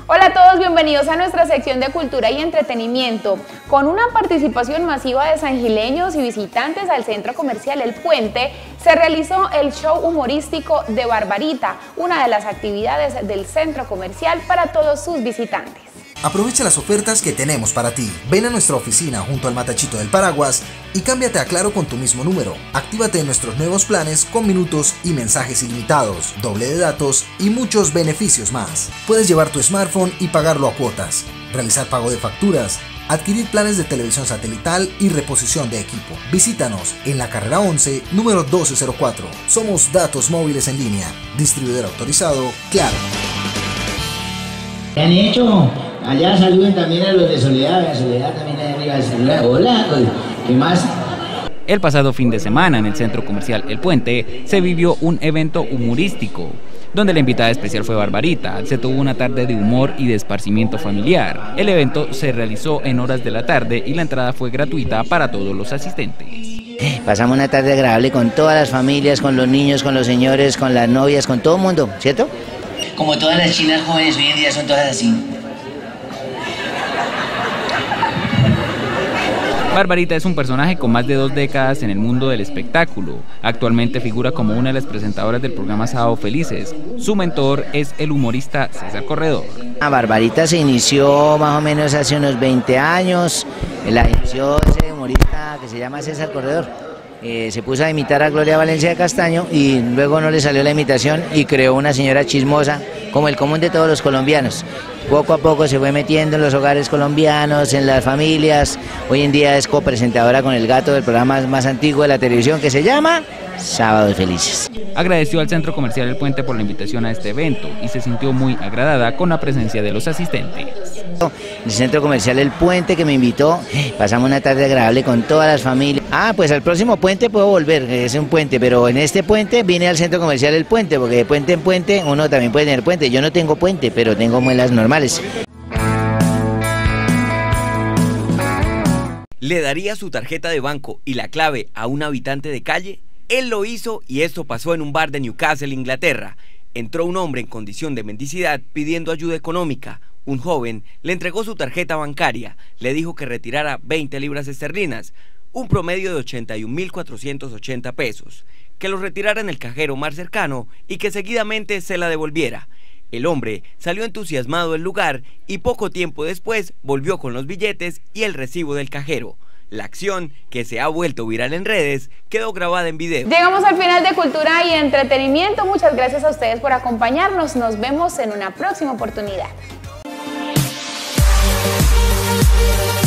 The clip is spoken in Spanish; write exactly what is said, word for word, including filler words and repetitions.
Hola a todos, bienvenidos a nuestra sección de cultura y entretenimiento. Con una participación masiva de sangileños y visitantes al centro comercial El Puente, se realizó el show humorístico de Barbarita, una de las actividades del centro comercial para todos sus visitantes. Aprovecha las ofertas que tenemos para ti. Ven a nuestra oficina junto al Matachito del Paraguas y cámbiate a Claro con tu mismo número. Actívate en nuestros nuevos planes con minutos y mensajes ilimitados, doble de datos y muchos beneficios más. Puedes llevar tu smartphone y pagarlo a cuotas, realizar pago de facturas, adquirir planes de televisión satelital y reposición de equipo. Visítanos en la carrera once, número doce cero cuatro. Somos Datos Móviles en Línea. Distribuidor autorizado, Claro. ¿Qué han hecho? Allá saluden también a los de Soledad, a Soledad también allá arriba de celular. Hola, ¿qué más? El pasado fin de semana en el centro comercial El Puente se vivió un evento humorístico, donde la invitada especial fue Barbarita. Se tuvo una tarde de humor y de esparcimiento familiar. El evento se realizó en horas de la tarde y la entrada fue gratuita para todos los asistentes. Pasamos una tarde agradable con todas las familias, con los niños, con los señores, con las novias, con todo el mundo, ¿cierto? Como todas las chinas jóvenes hoy en día son todas así. Barbarita es un personaje con más de dos décadas en el mundo del espectáculo. Actualmente figura como una de las presentadoras del programa Sábado Felices. Su mentor es el humorista César Corredor. A Barbarita se inició más o menos hace unos veinte años. La inició ese humorista que se llama César Corredor. Eh, se puso a imitar a Gloria Valencia de Castaño y luego no le salió la imitación y creó una señora chismosa, como el común de todos los colombianos. Poco a poco se fue metiendo en los hogares colombianos, en las familias. Hoy en día es copresentadora con el gato del programa más antiguo de la televisión que se llama Sábados Felices. Agradeció al centro comercial El Puente por la invitación a este evento y se sintió muy agradada con la presencia de los asistentes. El centro comercial El Puente que me invitó, pasamos una tarde agradable con todas las familias. Ah, pues al próximo puente puedo volver, es un puente, pero en este puente vine al centro comercial El Puente, porque de puente en puente uno también puede tener puente. Yo no tengo puente, pero tengo muelas normales. ¿Le daría su tarjeta de banco y la clave a un habitante de calle? Él lo hizo y esto pasó en un bar de Newcastle, Inglaterra. Entró un hombre en condición de mendicidad pidiendo ayuda económica. Un joven le entregó su tarjeta bancaria, le dijo que retirara veinte libras esterlinas, un promedio de ochenta y un mil cuatrocientos ochenta pesos, que lo retirara en el cajero más cercano y que seguidamente se la devolviera. El hombre salió entusiasmado del lugar y poco tiempo después volvió con los billetes y el recibo del cajero. La acción, que se ha vuelto viral en redes, quedó grabada en video. Llegamos al final de Cultura y Entretenimiento. Muchas gracias a ustedes por acompañarnos. Nos vemos en una próxima oportunidad.